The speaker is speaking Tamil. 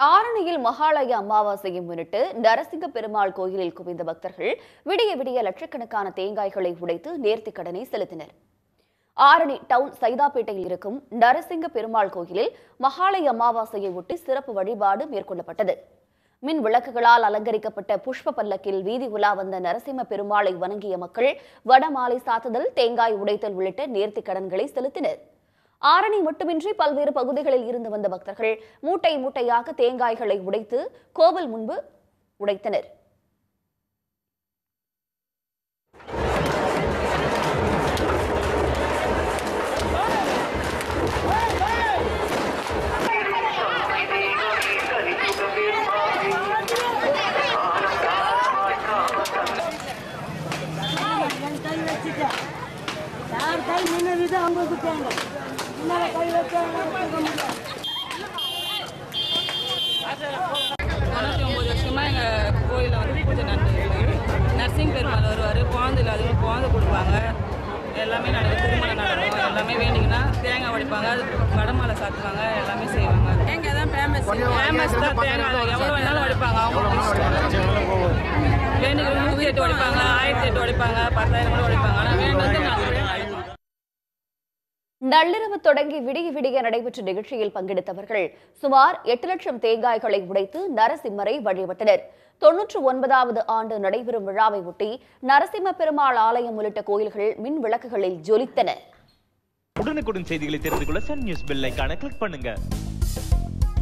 ஆரணியில் மகாலய அமாவாசையை முன்னிட்டு நரசிங்க பெருமாள் கோயிலில் குவிந்த பக்தர்கள் விடிய விடிய லட்சக்கணக்கான தேங்காய்களை உடைத்து நேர்த்திக் கடனை செலுத்தினர். ஆரணி டவுன் சைதாப்பேட்டையில் இருக்கும் நரசிங்க பெருமாள் கோயிலில் மகாலய அமாவாசையை ஒட்டி சிறப்பு வழிபாடு மேற்கொள்ளப்பட்டது. மின் விளக்குகளால் அலங்கரிக்கப்பட்ட புஷ்ப பல்லக்கில் வீதி உலா வந்த நரசிம்ம பெருமாளை வணங்கிய மக்கள் வடமாலை சாத்துதல், தேங்காய் உடைத்தல் உள்ளிட்ட நேர்த்திக் கடன்களை செலுத்தினர். ஆரணி மட்டுமின்றி பல்வேறு பகுதிகளில் இருந்து வந்த பக்தர்கள் மூட்டை மூட்டையாக தேங்காய்களை உடைத்து கோவில் முன்பு உடைத்தனர். வருஷமா எங்க கோயில பூஜை நடந்துருக்கு. நரசிங்க பெருமாள் வருவார், குழந்தை இல்லாதவங்க குழந்தை கொடுப்பாங்க, எல்லாமே நடக்கும். திருமணம் நடக்கும், எல்லாமே வேண்டிங்கன்னா தேங்காய் உடைப்பாங்க, அது வடமாலை சாத்துவாங்க, எல்லாமே செய்வாங்க. தேங்காய் தான் ஃபேமஸ் தான். தேங்காய் எவ்வளோ வேணாலும் உடைப்பாங்க. அவங்க வேண்டுகிற 108 உடைப்பாங்க, 1008 உடைப்பாங்க, 10,000 உடைப்பாங்க. ஆனால் வேண்டுறது நள்ளிரவு தொடங்கி விடிய விடிய நடைபெற்ற நிகழ்ச்சியில் பங்கெடுத்தவர்கள் சுமார் 8 லட்சம் தேங்காய்களை உடைத்து நரசிம்மரை வழிபட்டனர். 99வது ஆண்டு நடைபெறும் விழாவை ஒட்டி நரசிம்ம பெருமாள் ஆலயம் உள்ளிட்ட கோயில்கள் மின் விளக்குகளில் ஜொலித்தன. உடனுக்குடன் செய்திகளை தெரிந்து கொள்ள சன் நியூஸ் பெல் ஐகானை கிளிக் பண்ணுங்க.